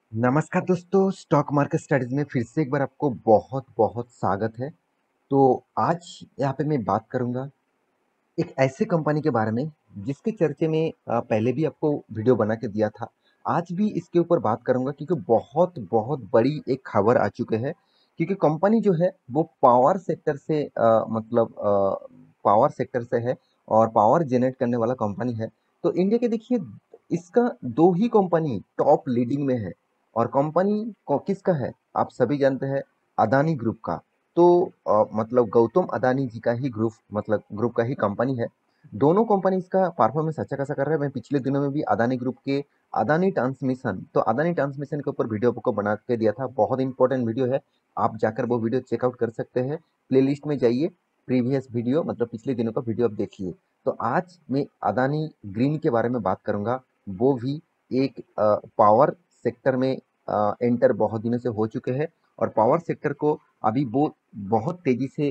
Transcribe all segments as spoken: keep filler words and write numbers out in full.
नमस्कार दोस्तों, stock market studies में फिर से एक बार आपको बहुत बहुत स्वागत है। तो आज यहाँ पे मैं बात करूँगा एक ऐसे कंपनी के बारे में जिसके चर्चे में अ, पहले भी आपको वीडियो बना के दिया था। आज भी इसके ऊपर बात करूँगा क्योंकि बहुत बहुत बड़ी एक खबर आ चुके हैं। क्योंकि कंपनी जो है वो पावर सेक्टर से अ, मतलब अ, पावर सेक्टर से है और पावर जनरेट करने वाला कंपनी है। तो इंडिया के देखिए इसका दो ही कंपनी टॉप लीडिंग में है और कंपनी को किसका है आप सभी जानते हैं, अदानी ग्रुप का। तो अ, मतलब गौतम अदानी जी का ही ग्रुप मतलब ग्रुप का ही कंपनी है। दोनों कंपनी इसका परफॉर्मेंस अच्छा खासा कर रहा है। मैं पिछले दिनों में भी अदानी ग्रुप के अदानी ट्रांसमिशन तो अदानी ट्रांसमिशन के ऊपर वीडियो आपको बना के दिया था। बहुत इंपॉर्टेंट वीडियो है, आप जाकर वो वीडियो चेकआउट कर सकते हैं। प्लेलिस्ट में जाइए, प्रीवियस वीडियो मतलब पिछले दिनों का वीडियो आप देखिए। तो आज मैं अदानी ग्रीन के बारे में बात करूंगा। वो भी एक पावर सेक्टर में एंटर बहुत दिनों से हो चुके हैं और पावर सेक्टर को अभी वो बहुत तेजी से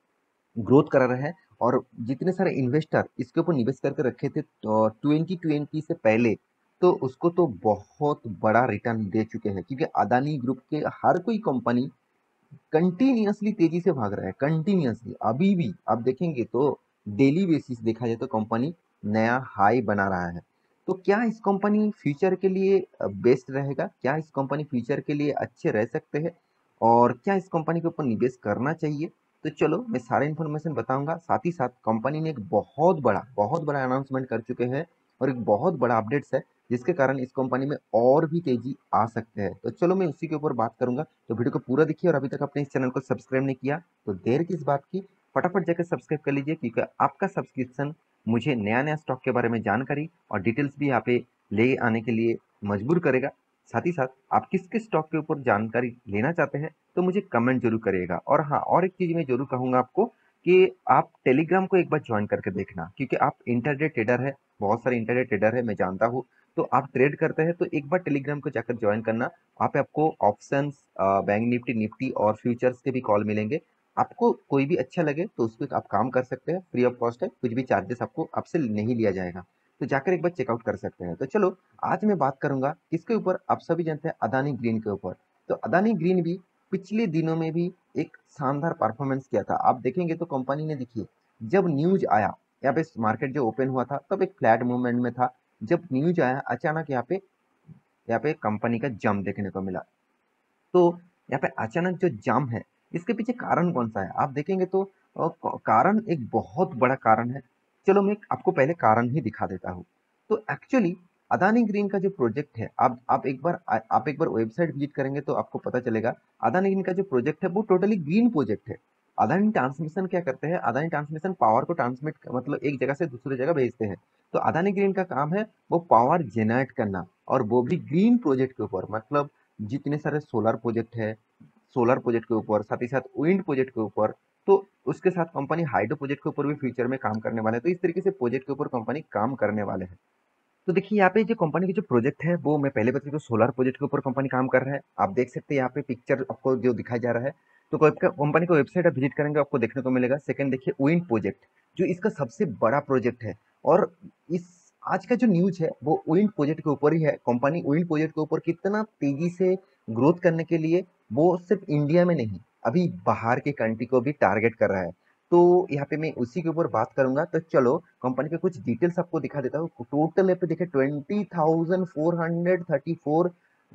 ग्रोथ करा रहा है। और जितने सारे इन्वेस्टर इसके ऊपर निवेश करके रखे थे ट्वेंटी ट्वेंटी से पहले, तो उसको तो बहुत बड़ा रिटर्न दे चुके हैं क्योंकि अदानी ग्रुप के हर कोई कंपनी कंटिन्यूअसली तेजी से भाग रहा है। कंटिन्यूअसली अभी भी आप देखेंगे तो डेली बेसिस देखा जाए तो कंपनी नया हाई बना रहा है। तो क्या इस कंपनी फ्यूचर के लिए बेस्ट रहेगा? क्या इस कंपनी फ्यूचर के लिए अच्छे रह सकते हैं और क्या इस कंपनी के ऊपर निवेश करना चाहिए? तो चलो मैं सारे इन्फॉर्मेशन बताऊंगा। साथ ही साथ कंपनी ने एक बहुत बड़ा बहुत बड़ा अनाउंसमेंट कर चुके हैं और एक बहुत बड़ा अपडेट्स है जिसके कारण इस कंपनी में और भी तेजी आ सकते हैं। तो चलो मैं उसी के ऊपर बात करूंगा। तो वीडियो को पूरा देखिए और अभी तक आपने इस चैनल को सब्सक्राइब नहीं किया तो देर किस बात की, फटाफट जाकर सब्सक्राइब कर लीजिए क्योंकि आपका सब्सक्रिप्शन मुझे नया नया स्टॉक के बारे में जानकारी और डिटेल्स भी यहाँ पे ले आने के लिए मजबूर करेगा। साथ ही साथ आप किस किस स्टॉक के ऊपर जानकारी लेना चाहते हैं तो मुझे कमेंट जरूर करिएगा। और हाँ, और एक चीज मैं जरूर कहूंगा आपको कि आप टेलीग्राम को एक बार ज्वाइन करके देखना क्योंकि आप इंटरडे ट्रेडर है, बहुत सारे इंटरडे ट्रेडर है मैं जानता हूँ। तो आप ट्रेड करते हैं तो एक बार टेलीग्राम को जाकर ज्वाइन करना। वहाँ पे आपको ऑप्शंस, बैंक निफ्टी निफ्टी और फ्यूचर्स के भी कॉल मिलेंगे। आपको कोई भी अच्छा लगे तो उस पर आप काम कर सकते हैं, फ्री ऑफ कॉस्ट है, कुछ भी चार्जेस आपको आपसे नहीं लिया जाएगा। तो जाकर एक बार चेकआउट कर सकते हैं। तो चलो आज मैं बात करूंगा किसके ऊपर, आप सभी जानते हैं अदानी ग्रीन के ऊपर। तो अदानी ग्रीन भी पिछले दिनों में भी एक शानदार परफॉर्मेंस किया था। आप देखेंगे तो कंपनी ने देखिए जब न्यूज आया, यहाँ पे मार्केट जो ओपन हुआ था तब एक फ्लैट मूवमेंट में था। जब न्यूज आया अचानक यहाँ पे यहाँ पे कंपनी का जंप देखने को मिला। तो यहाँ पे अचानक जो जंप है इसके पीछे कारण कौन सा है आप देखेंगे तो अ, क- कारण एक बहुत बड़ा कारण है। चलो मैं आपको पहले कारण ही दिखा देता हूँ। तो एक्चुअली अदानी ग्रीन का जो प्रोजेक्ट है, आप आप एक बार आ- आप एक बार वेबसाइट विजिट करेंगे तो आपको पता चलेगा अदानी ग्रीन का जो प्रोजेक्ट है वो टोटली ग्रीन प्रोजेक्ट है। अदानी ट्रांसमिशन क्या करते हैं, अदानी ट्रांसमिशन पावर को ट्रांसमिट मतलब एक जगह से दूसरी जगह भेजते हैं। तो अदानी ग्रीन का काम है वो पावर जेनरेट करना और वो भी ग्रीन प्रोजेक्ट के ऊपर। मतलब जितने सारे सोलर प्रोजेक्ट है, सोलर प्रोजेक्ट के ऊपर, साथ ही साथ विंड प्रोजेक्ट के ऊपर, तो उसके साथ कंपनी हाइड्रो प्रोजेक्ट के ऊपर भी फ्यूचर में काम करने वाले हैं। तो इस तरीके से प्रोजेक्ट के ऊपर कंपनी काम करने वाले हैं। तो देखिए यहाँ पे जो कंपनी की जो प्रोजेक्ट है वो मैं पहले बता दूं, सोलर प्रोजेक्ट के ऊपर कंपनी काम कर रहा है। आप देख सकते हैं यहाँ पे पिक्चर आपको जो दिखाया जा रहा है। तो कंपनी को वेबसाइट आप विजिट करेंगे आपको देखने को मिलेगा। सेकंड देखिए विंड प्रोजेक्ट, जो इसका सबसे बड़ा प्रोजेक्ट है। और इस आज का जो न्यूज है वो विंड प्रोजेक्ट के ऊपर ही है। कंपनी विंड प्रोजेक्ट के ऊपर कितना तेजी से ग्रोथ करने के लिए वो सिर्फ इंडिया में नहीं, अभी बाहर के कंट्री को भी टारगेट कर रहा है। तो यहाँ पे मैं उसी के ऊपर बात करूंगा। तो चलो कंपनी के कुछ डिटेल्स आपको दिखा देता हूँ। टोटल यहाँ पे देखिए twenty thousand four hundred thirty four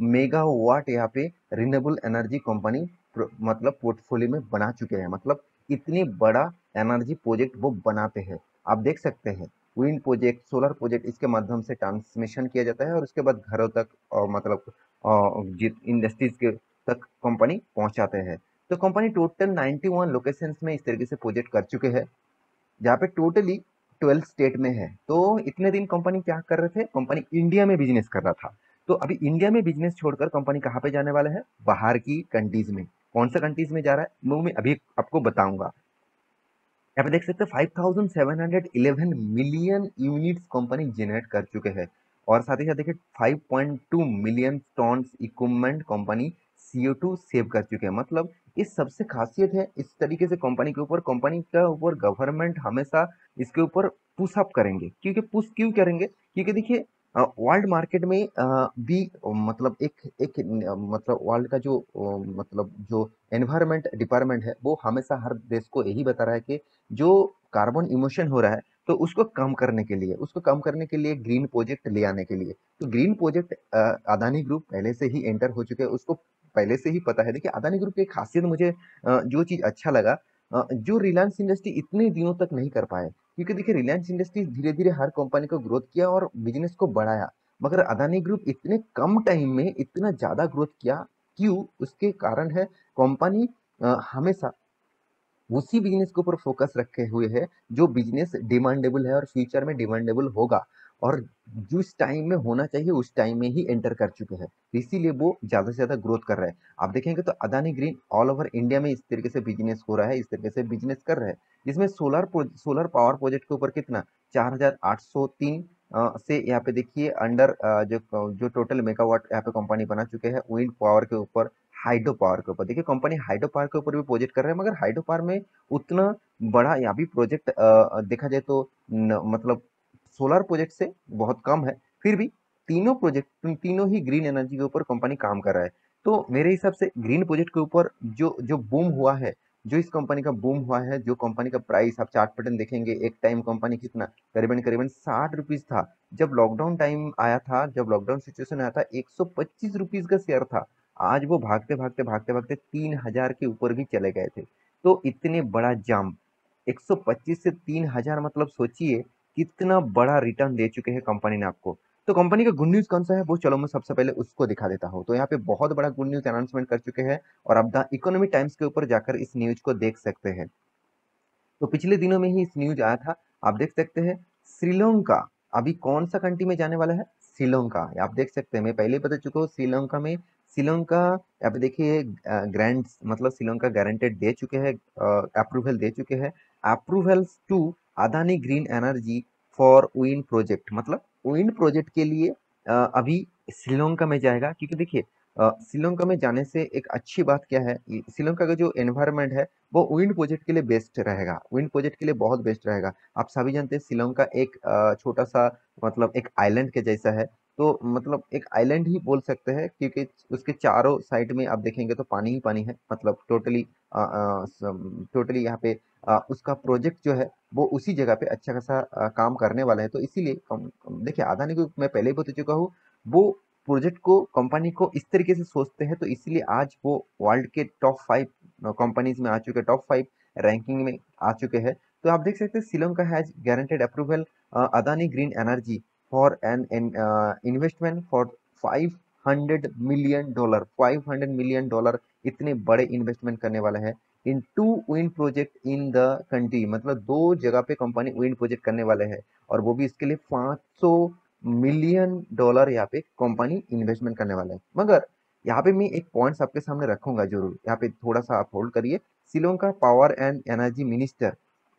megawatt यहाँ पे रिन्यूएबल एनर्जी कंपनी मतलब पोर्टफोलियो में बना चुके हैं। मतलब इतनी बड़ा एनर्जी प्रोजेक्ट वो बनाते हैं। आप देख सकते हैं विंड प्रोजेक्ट, सोलर प्रोजेक्ट, इसके माध्यम से ट्रांसमिशन किया जाता है और उसके बाद घरों तक और मतलब इंडस्ट्रीज के तक कंपनी पहुंचाते हैं। तो company total ninety one locations में इस तरीके से प्रोजेक्ट कर चुके हैं जहाँ पे टोटली ट्वेल्व स्टेट में है। तो इतने दिन कंपनी क्या कर रहे थे, कंपनी इंडिया में बिजनेस कर रहा था। तो अभी इंडिया में बिजनेस छोड़कर कंपनी कहाँ पे जाने वाला है, बाहर की कंट्रीज में। कौन सा कंट्रीज में जा रहा है वो मैं अभी आपको बताऊंगा। यहाँ पे देख सकते हैं five thousand seven hundred eleven million units company generate कर चुके हैं। और साथ ही साथ देखिए five point two million ton equipment company C O two save कर चुके हैं। मतलब इस सबसे खासियत है इस तरीके से कंपनी के ऊपर, कंपनी के ऊपर गवर्नमेंट हमेशा इसके ऊपर पुश अप करेंगे। क्योंकि पुश क्यों करेंगे, क्योंकि देखिए वर्ल्ड मार्केट में अ, भी मतलब एक एक न- मतलब वर्ल्ड का जो अ, मतलब जो एनवायरनमेंट डिपार्टमेंट है वो हमेशा हर देश को यही बता रहा है कि जो कार्बन इमिशन हो रहा है तो उसको कम करने के लिए उसको कम करने के लिए ग्रीन प्रोजेक्ट ले आने के लिए तो ग्रीन प्रोजेक्ट अदानी ग्रुप पहले से ही एंटर हो चुके हैं, उसको पहले से ही पता है। देखिए अदानी ग्रुप की एक खासियत मुझे अ, जो चीज अच्छा लगा, अ, जो रिलायंस इंडस्ट्री इतने दिनों तक नहीं कर पाए, क्योंकि देखिए रिलायंस इंडस्ट्रीज धीरे धीरे हर कंपनी को ग्रोथ किया और बिजनेस को बढ़ाया, मगर अदानी ग्रुप इतने कम टाइम में इतना ज्यादा ग्रोथ किया। क्यों? उसके कारण है कंपनी हमेशा उसी बिजनेस के ऊपर फोकस रखे हुए है जो बिजनेस डिमांडेबल है और फ्यूचर में डिमांडेबल होगा, और जिस टाइम में होना चाहिए उस टाइम में ही एंटर कर चुके हैं, तो इसीलिए वो ज्यादा से ज्यादा ग्रोथ कर रहे हैं। आप देखेंगे तो Adani green all over India में इस तरीके से बिजनेस हो रहा है, इस तरीके से बिजनेस कर रहे हैं। इसमें सोलर सोलर पावर प्रोजेक्ट के ऊपर कितना चार हजार आठ सौ तीन से यहाँ पे देखिए अंडर जो जो टोटल मेगावाट यहाँ पे कंपनी बना चुके हैं विंड पावर के ऊपर, हाइड्रो पावर के ऊपर। देखिए कंपनी हाइड्रो पावर के ऊपर भी प्रोजेक्ट कर रहे हैं, मगर हाइड्रो पावर में उतना बड़ा यहाँ भी प्रोजेक्ट देखा जाए तो न, मतलब सोलर प्रोजेक्ट से बहुत कम है। फिर भी तीनों प्रोजेक्ट तीनों ही ग्रीन एनर्जी के ऊपर कंपनी काम कर रहा है। तो मेरे हिसाब से ग्रीन प्रोजेक्ट के ऊपर जो जो बूम हुआ है, जो इस कंपनी का बूम हुआ है, जो कंपनी का प्राइस आप चार्ट पैटर्न देखेंगे, एक टाइम कंपनी कितना करीबन करीबन साठ रुपीज था। जब लॉकडाउन टाइम आया था, जब लॉकडाउन सिचुएशन आया था, एक सौ पच्चीस रुपीज का शेयर था। आज वो भागते भागते भागते भागते तीन हजार के ऊपर भी चले गए थे। तो इतने बड़ा जंप एक सौ पच्चीस से तीन हजार, मतलब सोचिए कितना बड़ा रिटर्न दे चुके हैं कंपनी ने आपको। तो कंपनी का गुड न्यूज कौन सा है वो चलो मैं सबसे पहले उसको दिखा देता हूँ। तो यहाँ पे बहुत बड़ा गुड न्यूज अनाउंसमेंट कर चुके हैं, और आप द इकोनॉमी टाइम्स के ऊपर जाकर इस न्यूज को देख सकते हैं। तो पिछले दिनों में ही इस न्यूज आया था, आप देख सकते हैं। श्रीलंका अभी कौन सा कंट्री में जाने वाला है? श्रीलंका, आप देख सकते हैं, मैं पहले ही बता चुका हूँ श्रीलंका में। श्रीलंका यहाँ पे देखिए ग्रांट मतलब श्रीलंका गारंटेड दे चुके हैं, अप्रूवल दे चुके हैं। Approvals to Adani green energy for wind project, मतलब विंड प्रोजेक्ट के लिए अ, अभी श्रीलंका में जाएगा। क्योंकि देखिए अ, श्रीलंका में जाने से एक अच्छी बात क्या है, श्रीलंका का जो एनवायरनमेंट है वो विंड प्रोजेक्ट के लिए बेस्ट रहेगा, विंड प्रोजेक्ट के लिए बहुत बेस्ट रहेगा। आप सभी जानते हैं श्रीलंका एक अ, छोटा सा मतलब एक आइलैंड के जैसा है। तो मतलब एक आइलैंड ही बोल सकते हैं, क्योंकि उसके चारों साइड में आप देखेंगे तो पानी ही पानी है, मतलब टोटली टोटली यहाँ पे अ, उसका प्रोजेक्ट जो है वो उसी जगह पे अच्छा खासा अ, काम करने वाला है। तो इसीलिए कम- कम- देखिए अदानी को मैं पहले ही बता चुका हूँ, वो प्रोजेक्ट को कंपनी को इस तरीके से सोचते हैं, तो इसलिए आज वो वर्ल्ड के टॉप फाइव कंपनीज में आ चुके हैं, टॉप फाइव रैंकिंग में आ चुके हैं। तो आप देख सकते हैं Sri Lanka has guaranteed approval Adani green energy for an investment for five hundred million dollar, five hundred million dollar इतने बड़े इन्वेस्टमेंट करने वाला है in two wind project in the country. मतलब दो जगह पे कंपनी विंड प्रोजेक्ट करने वाले हैं, और वो भी इसके लिए पाँच सौ मिलियन डॉलर यहाँ पे कंपनी इन्वेस्टमेंट करने वाला है। मगर यहाँ पे मैं एक पॉइंट्स आपके सामने रखूंगा जरूर, यहाँ पे थोड़ा सा आप होल्ड करिए। Sri Lanka power and energy minister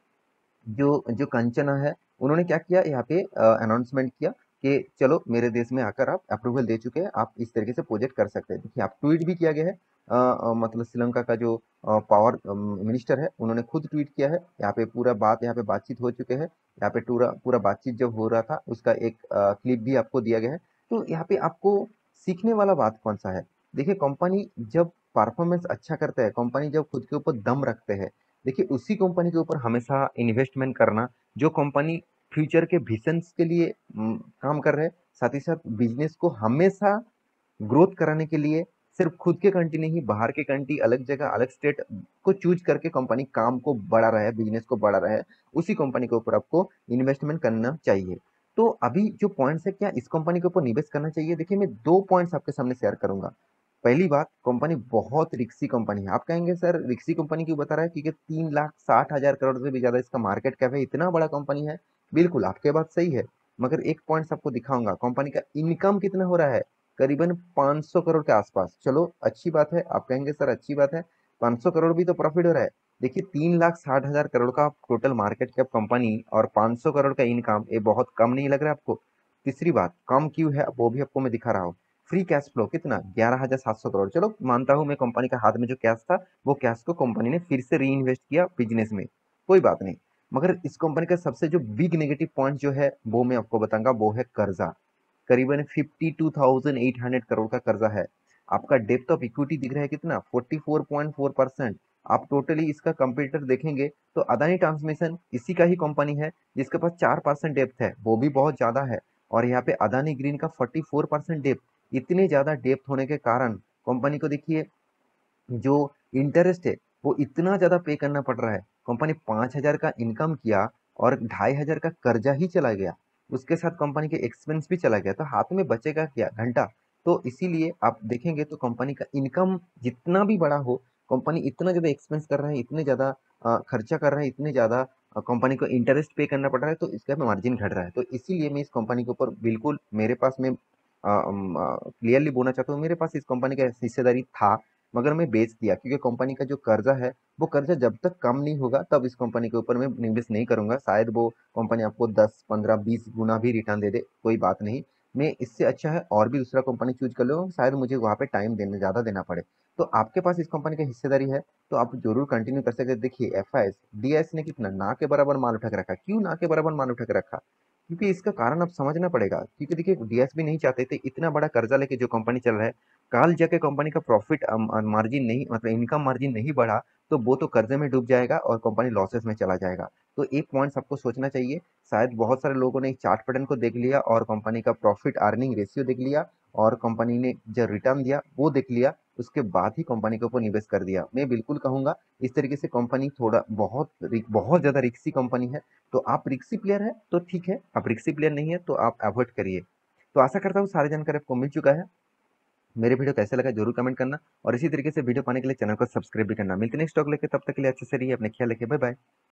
जो जो कंचना है, उन्होंने क्या किया यहाँ पे अनाउंसमेंट किया कि चलो मेरे देश में आकर आप अप्रूवल दे चुके हैं, आप इस तरीके से प्रोजेक्ट कर सकते हैं। देखिए आप ट्वीट भी किया गया है, अ, अ, मतलब श्रीलंका का जो पावर मिनिस्टर है उन्होंने खुद ट्वीट किया है। यहाँ पे पूरा बात यहाँ पे बातचीत हो चुके हैं, यहाँ पे पूरा पूरा बातचीत जब हो रहा था उसका एक क्लिप भी आपको दिया गया है। तो यहाँ पे आपको सीखने वाला बात कौन सा है? देखिए कंपनी जब परफॉर्मेंस अच्छा करता है, कंपनी जब खुद के ऊपर दम रखते हैं, देखिए उसी कंपनी के ऊपर हमेशा इन्वेस्टमेंट करना, जो कंपनी फ्यूचर के विजन्स के लिए उम, काम कर रहे हैं, साथ ही साथ बिजनेस को हमेशा ग्रोथ कराने के लिए सिर्फ खुद के कंट्री नहीं, बाहर के कंट्री, अलग जगह, अलग स्टेट को चूज करके कंपनी काम को बढ़ा रहा है, बिजनेस को बढ़ा रहा है, उसी कंपनी के ऊपर आपको इन्वेस्टमेंट करना चाहिए। तो अभी जो पॉइंट्स है, क्या इस कंपनी के ऊपर निवेश करना चाहिए? देखिए मैं दो पॉइंट्स आपके सामने शेयर करूंगा। पहली बात, कंपनी बहुत रिक्सी कंपनी है। आप कहेंगे सर रिक्सी कंपनी क्यों बता रहा है? क्योंकि तीन लाख साठ हजार करोड़ से भी ज्यादा इसका मार्केट कैप है, इतना बड़ा कंपनी है। बिल्कुल आपके बात सही है, मगर एक पॉइंट आपको दिखाऊंगा, कंपनी का इनकम कितना हो रहा है, करीबन पाँच सौ करोड़ के आसपास। चलो अच्छी बात है, आप कहेंगे सर अच्छी बात है, पाँच सौ करोड़ भी तो प्रॉफिट हो रहा है। देखिए तीन लाख साठ हजार करोड़ का टोटल मार्केट कैप कंपनी और पाँच सौ करोड़ का इनकम, ये बहुत कम नहीं लग रहा है आपको? तीसरी बात, कम क्यों है वो भी आपको मैं दिखा रहा हूँ। फ्री कैश फ्लो कितना, ग्यारह हजार सात सौ करोड़। चलो मानता हूं मैं, कंपनी का हाथ में जो कैश था वो कैश को कंपनी ने फिर से री इन्वेस्ट किया बिजनेस में, कोई बात नहीं। मगर इस कंपनी का सबसे जो बिग नेगेटिव पॉइंट जो है वो मैं आपको बताऊंगा, वो है कर्जा। करीबन fifty two thousand eight hundred crore का कर्जा है। आपका डेप्थ ऑफ इक्विटी दिख रहा है कितना, forty four point four percent. आप टोटली इसका कंपेटिटर देखेंगे तो अदानी ट्रांसमिशन इसी का ही कंपनी है जिसके पास चार परसेंट डेप्थ है, वो भी बहुत ज्यादा है। और यहाँ पे अदानी ग्रीन का फोर्टी फोर परसेंट डेप्थ। इतने ज्यादा डेप्थ होने के कारण कंपनी को देखिए जो इंटरेस्ट है वो इतना ज्यादा पे करना पड़ रहा है। कंपनी पांच हजार का इनकम किया और ढाई हजार का कर्जा ही चला गया, उसके साथ कंपनी के एक्सपेंस भी चला गया, तो हाथ में बचेगा क्या, घंटा। तो इसीलिए आप देखेंगे तो कंपनी का इनकम जितना भी बड़ा हो, कंपनी इतना ज्यादा एक्सपेंस कर रहा है, इतने ज्यादा अ, खर्चा कर रहा है, इतने ज्यादा कंपनी को इंटरेस्ट पे करना पड़ रहा है, तो इसका मार्जिन घट रहा है। तो इसीलिए मैं इस कंपनी के ऊपर बिल्कुल, मेरे पास में क्लियरली बोलना चाहता हूँ, मेरे पास इस कंपनी का हिस्सेदारी था, मगर मैं बेच दिया क्योंकि कंपनी का जो कर्जा है वो कर्जा जब तक कम नहीं होगा तब इस कंपनी के ऊपर मैं निवेश नहीं करूंगा। शायद वो कंपनी आपको दस पंद्रह बीस गुना भी रिटर्न दे दे, कोई बात नहीं। मैं इससे अच्छा है और भी दूसरा कंपनी चूज कर लूँ, शायद मुझे वहां पे टाइम देने ज्यादा देना पड़े। तो आपके पास इस कंपनी की हिस्सेदारी है तो आप जरूर कंटिन्यू कर सकते हैं। देखिए F I S D S ने कितना ना के बराबर माल उठा के रखा, क्यों ना के बराबर माल उठा के रखा, क्योंकि इसका कारण आप समझना पड़ेगा। क्योंकि देखिए डीएस भी नहीं चाहते थे इतना बड़ा कर्जा लेके जो कंपनी चल रहा है, काल जाके कंपनी का प्रॉफिट मार्जिन नहीं, मतलब इनकम मार्जिन नहीं बढ़ा तो वो तो कर्जे में डूब जाएगा और कंपनी लॉसेस में चला जाएगा। तो एक पॉइंट आपको सोचना चाहिए। शायद बहुत सारे लोगों ने चार्ट पैटर्न को देख लिया और कंपनी का प्रॉफिट अर्निंग रेशियो देख लिया और कंपनी ने जो रिटर्न दिया वो देख लिया, उसके बाद ही कंपनी के ऊपर निवेश कर दिया। मैं बिल्कुल कहूंगा इस तरीके से कंपनी थोड़ा बहुत बहुत ज्यादा रिक्सी कंपनी है। तो आप रिक्सी प्लेयर है तो ठीक है, आप रिक्सी प्लेयर नहीं है तो आप अवॉइड करिए। तो आशा करता हूँ सारी जानकारी आपको मिल चुका है। मेरे वीडियो कैसे लगा जरूर कमेंट करना और इसी तरीके से वीडियो पाने के लिए चैनल को सब्सक्राइब भी करना। मिलते हैं नेक्स्ट टॉक लेके, तब तक के लिए अच्छे से रहिए, अपने ख्याल रखिए, बाय बाय।